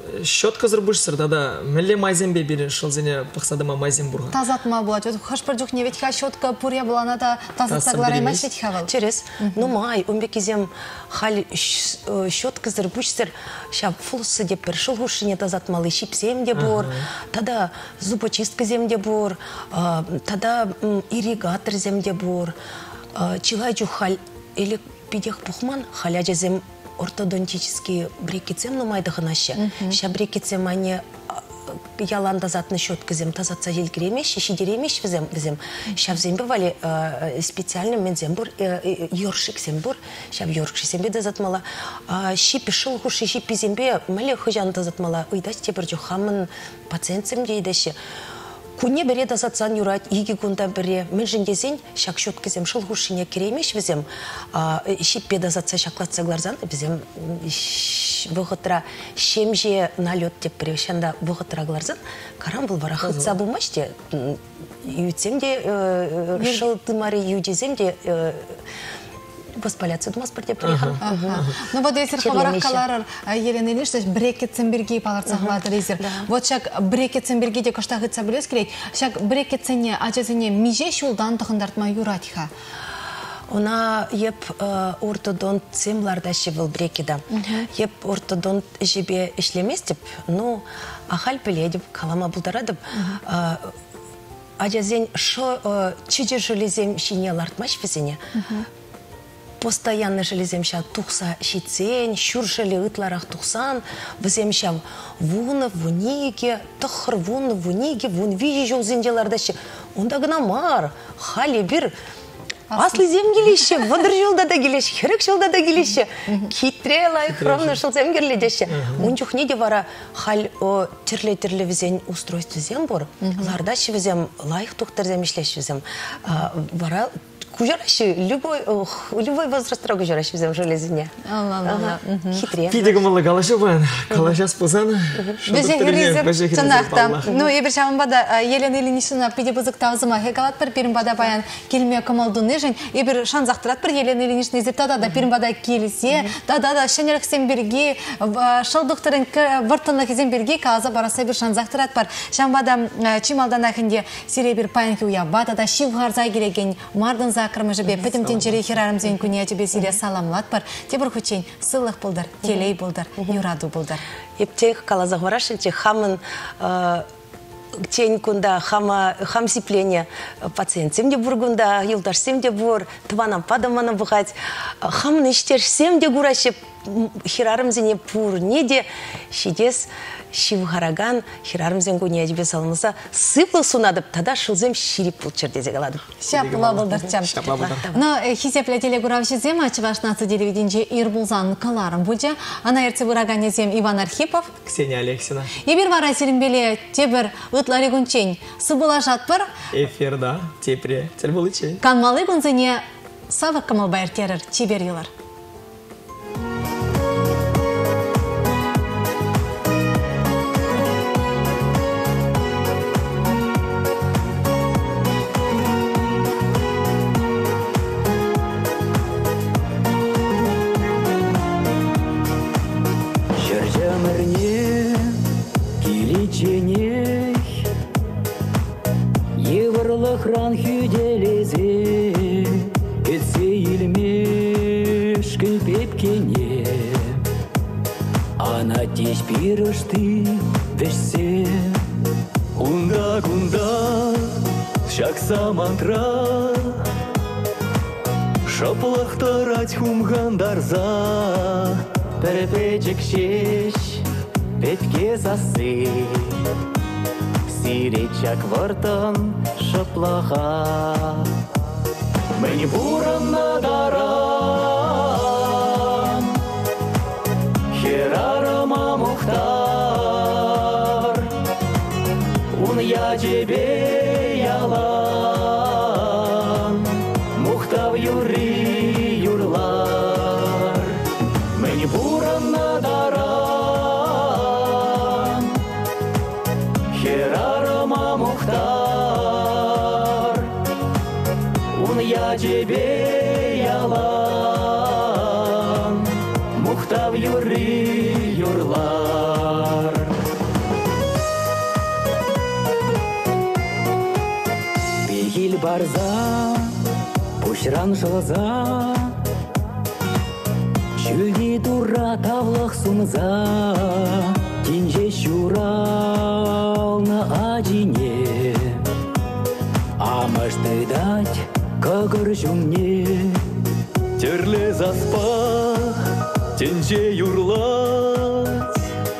S3: щетка зарбышсыр, да-да, мелле майзембе берен шылзене пықсадыма майзем бұрға.
S4: Тазатма болады. Хаш бір жүк неветка щетка пуря булана да тазатсаглар эмас шет хавал.
S10: Через. Ну май, он бекизем хал щетка зарбышсыр, ща фулсы деп бір шылгушыне тазатмалы шипсем де бор, тада зубочистка земде бор, тада ирригатор земде бор, чилай жухаль или пидех пухман халя жезем ортодонтический брекетсем нумайдыгынаще. Ща брекетсем ане яланда затны щеткізем тазатса желгіремеш, шешедеремеш візем. Ща взем бывали специальным мензем бур, йоршик зембур, ща в йоршик зембе тазатмала. Щипи шылгуши, щипи зембе мэле хыжан тазатмала. Уйдас тебір жу хамын пациентсем дейдеші. Куне бере тазатсан юрать, иги кунда бере. Мен жіндезен шак щеткізем шылгушине керемеш візем. Щиппе тазатса шаклатса гларзан, візем вғытра шемже налет деп бере. Шанда вғытра гларзан. Карам бұл бара хытса бұлмаште. Ютсем де шыл тымары юдезем де воспаляться думас бірде приехал.
S4: Ну вот если хабарах каларар Елена Ильинична брекетсен берги паларца хватыр резер. Вот шак брекетсен берги де кошта гытса білес керек. Шак брекетсене ажезене меже шулдан тұхындартма юратиха.
S10: Она еп ортодонт семларда шевел брекеда. Еп ортодонт жебе ишлемес деп, ну ахаль пеледіп, калама бұлдарадып. Ажезен шо чиже железем шине лартмаш везене. Постоянно железем ща тухса щицень, щуршели ытларах тухсан, візем ща вуны, вуниге, тұхыр вуны, вуниге, вун вижі жолзенделарда ща. Онда гына мар, хали бір, аслы зем келеші, вадыр жолда да келеші, херек жолда да келеші, китре лайық ровно шылзем керледеші. Он жүхне де вара хал тірле-тірле візен устройство зем бор, лардаші візем лайық тухтар зем ішлеші візем. Вара кужараши, любой, любой возраст трога жараши взял в железине. Хитрее.
S3: Пидега мала галаша бан, галаша спозан.
S4: Безе херезер чанахта. Ну, ебір шамын бада Елена Ильинична пиде бузык тавзыма хекалат бір пирім бада баян келме камалду нежен. Ебір шан зақтырат бір Елена Ильинична изеп тада да пирім бада келісе. Тада да шенерік сен берге, шылдықтырын выртынлық езен берге каза бараса бір шан зақтырат бар. Шан бада чималдан әкінде сире бір паянки уя бада да шив ғарза келеген мардын закрымы жібе бітім тенчері херарымзен күне әтібе сире саламлат бар. Тебір хүчен сылық болдар, телей болдар, юраду болдар.
S10: Ептех калазақ варашынче хамын тень кунда хама хам сиплене пациент семде бургунда юлдаш семде бур тванам падаманам бухать хамны иштеш семде гурашып хирарымзене пур неде шидес шивгараган хирарымзен гуне әдебе салмаса сыплы сунадып тада шылзем ширип пулчыр дезе каладым.
S4: Шапла болдырчам. Но хисепле телегуравши зема чывашнацы телевиденче Ирбулзан каларым бульча. Ана эрце бурагане зем Иван Архипов.
S3: Ксения Алексина.
S4: Ебір вара серімбеле тебір ытлары гунчен. Сыбыла жатпыр.
S3: Эфирда, тепре, тельбулы чен.
S4: Канмалы гунзене савық камал байыр терір чебер елар.
S11: Хран хюделезе, этсе илмеш кылпепкене. Ана теш пирышты вешсе. Унда-гунда, шакса мантра. Шаплахтарать хумгандарза. Перепечек шеш, пепке засы. Сиречак вартан шаплаха. Мені буран надаран, херарама мухтар. Он я тебе ялан, мухтав юри юрлар. Мені буран надаран, херарама мухтар. Он я тебе ялан, мухтав юри юрлар. барза, пушран жылза, Шүлді тура тавлық сумза, Кенже шуралны адине, Амышты дать кагыр жүмне, Терле заспах, тенже юрлать,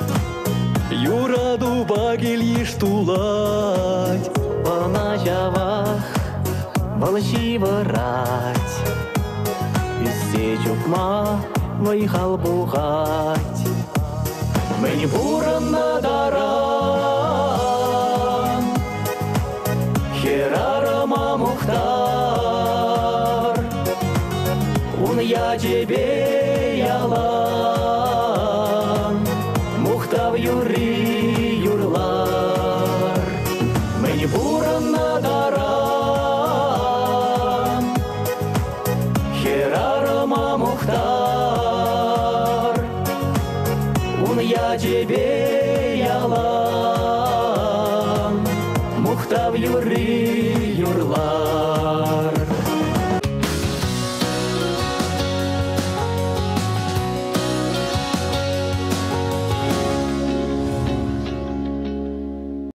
S11: Юраду багел еш тулать, Вана жавах, балши варать, Үссе чукма, Вайхал бухать, Мені буранна даран, Херарама мухтар, Ун я тебе ялан, Мухтав юри юрлар, Мені буранна даран, Херарама мухтар, Я тебе ялан, Мухтав юри юрлар.